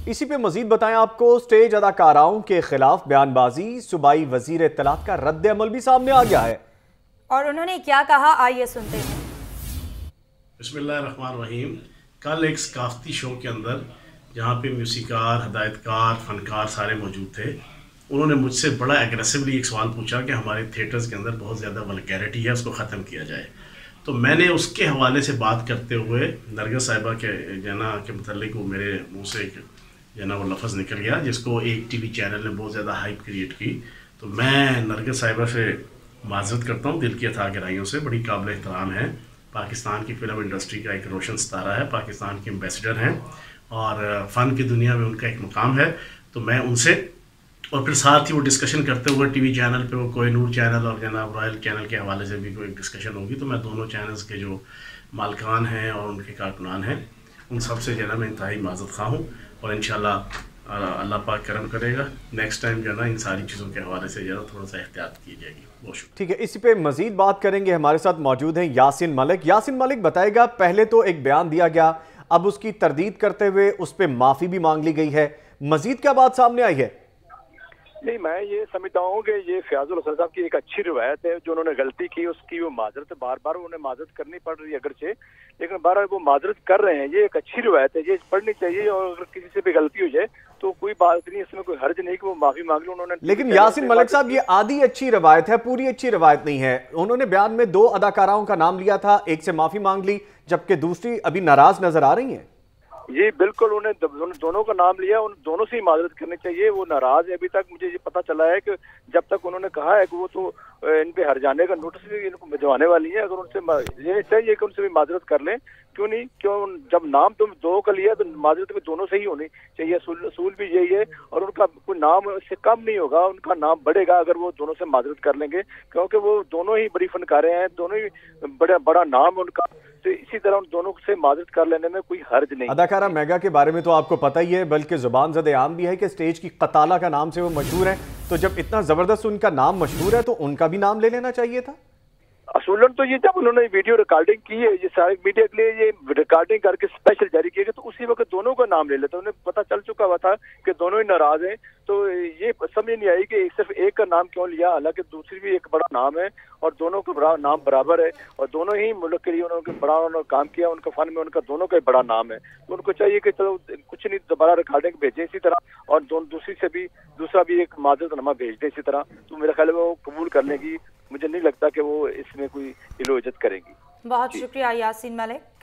इसी पे मजीद बताएं आपको, स्टेज अदाकाराओं के खिलाफ बयानबाजी, सूबाई वजीर इत्तलात का रद्द अमल भी सामने आ गया है और उन्होंने क्या कहा, आइए सुनते हैं। बिस्मिल्लाहिर्रहमानिर्रहीम। कल एक सकाफती शो के अंदर जहाँ पे म्यूसिकार, हदायतकार, फनकार सारे मौजूद थे, उन्होंने मुझसे बड़ा एग्रेसिवली एक सवाल पूछा कि हमारे थिएटर्स के अंदर बहुत ज़्यादा वल्गैरिटी है, उसको ख़त्म किया जाए। तो मैंने उसके हवाले से बात करते हुए नरगिस साहिबा के जना के मतलब वो मेरे मुँह से जना वो लफ्ज़ निकल गया जिसको एक टीवी चैनल ने बहुत ज़्यादा हाइप क्रिएट की। तो मैं नरगिस साहिबा से माजरत करता हूँ, दिल की अथा गहराइयों से, बड़ी काबिल एहतराम है, पाकिस्तान की फ़िल्म इंडस्ट्री का एक रोशन सितारा है, पाकिस्तान के एम्बेसडर हैं और फ़न की दुनिया में उनका एक मुकाम है। तो मैं उनसे और फिर साथ ही वो डिस्कशन करते हुए टीवी चैनल पे वो कोहिनूर चैनल और जनाब रॉयल चैनल के हवाले से भी कोई डिस्कशन होगी, तो मैं दोनों चैनल्स के जो मालकान हैं और उनके कारकुनान हैं उन सब से जना मैं इंतहाई माजरत खा हूँ और इंशाल्लाह अल्लाह पाक करम करेगा, नेक्स्ट टाइम जो ना इन सारी चीज़ों के हवाले से जो थोड़ा सा एहतियात की जाएगी। बहुत शुक्रिया। ठीक है, इसी पे मजीद बात करेंगे। हमारे साथ मौजूद हैं यासिन मलिक। यासिन मलिक बताएगा, पहले तो एक बयान दिया गया, अब उसकी तरदीद करते हुए उस पर माफ़ी भी मांग ली गई है, मजीद क्या बात सामने आई है? नहीं, मैं ये समझता हूँ कि ये फयाजुल-हसन साहब की एक अच्छी रिवायत है। जो उन्होंने गलती की उसकी वो माजरत बार बार उन्हें माजरत करनी पड़ रही है अगरचे, लेकिन बार बार वो माजरत कर रहे हैं, ये एक अच्छी रिवायत है, ये पढ़नी चाहिए। और अगर किसी से भी गलती हो जाए तो कोई बात नहीं, इसमें कोई हर्ज नहीं कि वो माफी मांग लो उन्होंने। लेकिन यासिन मलिक साहब, ये आधी अच्छी रवायत है, पूरी अच्छी रवायत नहीं है। उन्होंने बयान में 2 अदाकाराओं का नाम लिया था, एक से माफी मांग ली, जबकि दूसरी अभी नाराज नजर आ रही है। जी बिल्कुल, उन्हें दोनों का नाम लिया, उन दोनों से ही माजरत करनी चाहिए। वो नाराज है, अभी तक मुझे ये पता चला है कि जब तक उन्होंने कहा है कि वो तो इन पे हर जाने का नोटिस भी इनको भिजवाने वाली है। अगर उनसे ये चाहिए कि उनसे भी माजरत कर लें, क्यों नहीं, क्यों जब नाम तुम 2 का लिया तो माजरत भी दोनों से ही होनी चाहिए। असूल भी यही है और उनका कोई नाम इससे कम नहीं होगा, उनका नाम बढ़ेगा अगर वो दोनों से माजरत कर लेंगे, क्योंकि वो दोनों ही बड़ी फनकारे हैं, दोनों ही बड़ा नाम उनका। तो इसी तरह उन दोनों से माजरत कर लेने में कोई हर्ज नहीं। अदाकारा मेगा के बारे में तो आपको पता ही है, बल्कि जुबान ज़द आम भी है कि स्टेज की कताला का नाम से वो मशहूर है। तो जब इतना जबरदस्त उनका नाम मशहूर है तो उनका भी नाम ले लेना चाहिए था। असूलन तो ये जब उन्होंने वीडियो रिकॉर्डिंग की है, ये सारे मीडिया के लिए ये रिकॉर्डिंग करके स्पेशल जारी किया गया, तो उसी वक्त दोनों का नाम ले लेते। उन्हें पता चल चुका हुआ था कि दोनों ही नाराज हैं, तो ये समझ नहीं आई कि सिर्फ एक का नाम क्यों लिया, हालांकि दूसरी भी एक बड़ा नाम है और दोनों का बड़ा नाम बराबर है और दोनों ही मुल्क के लिए उन्होंने काम किया, उनका फन में उनका दोनों का ही बड़ा नाम है। तो उनको चाहिए कि चलो कुछ नहीं, दोबारा रिकॉर्डिंग भेजें इसी तरह और दूसरा भी एक माजरतनामा भेज दें इसी तरह। तो मेरा ख्याल है वो कबूल कर लेंगी, मुझे नहीं लगता कि वो इसमें कोई इल्ज़ाम करेंगी। बहुत शुक्रिया यासिन मलिक।